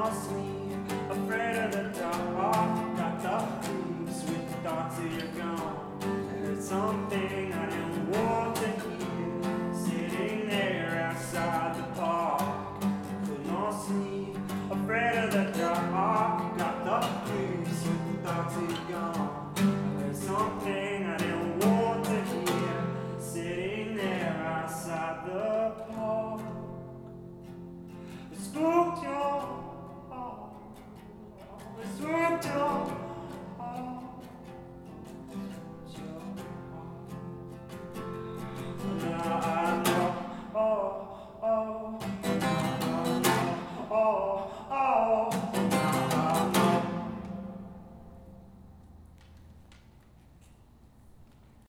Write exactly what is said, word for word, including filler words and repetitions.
not sleep, afraid of the dark. Got the creeps with the thoughts that you're gone. Heard something I didn't want to hear, sitting there outside the park. Could not sleep, afraid of the dark. Got the creeps with the thoughts that you're gone. Heard something I didn't want to hear, sitting there outside the